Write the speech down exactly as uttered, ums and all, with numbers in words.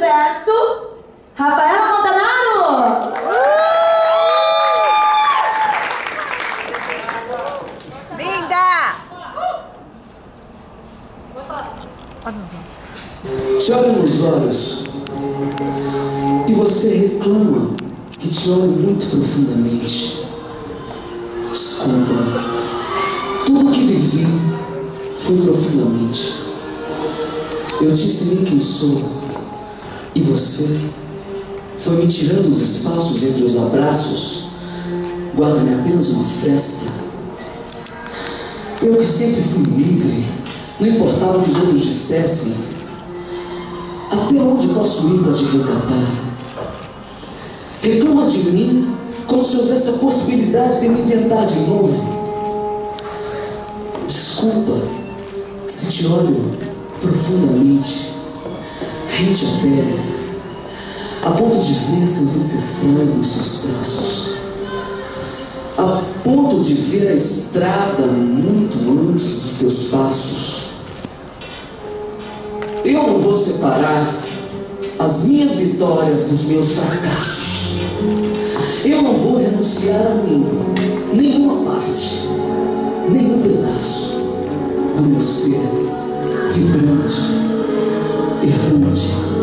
Universo, Rafaela Montanaro! Linda! Te olho nos olhos e você reclama que te olho muito profundamente. Desculpa, tudo que vivi foi profundamente. Eu te ensinei quem sou e você foi me tirando os espaços entre os abraços. Guarda-me apenas uma fresta. Eu que sempre fui livre, não importava o que os outros dissessem. Até onde posso ir para te resgatar? Reclama de mim como se houvesse a possibilidade de me inventar de novo. Desculpa se te olho profundamente, rente a pele, a ponto de ver seus ancestrais nos seus braços, a ponto de ver a estrada muito antes dos teus passos. Eu não vou separar as minhas vitórias dos meus fracassos. Eu não vou renunciar a mim, nenhuma parte, nenhum pedaço do meu ser vibrante, errante.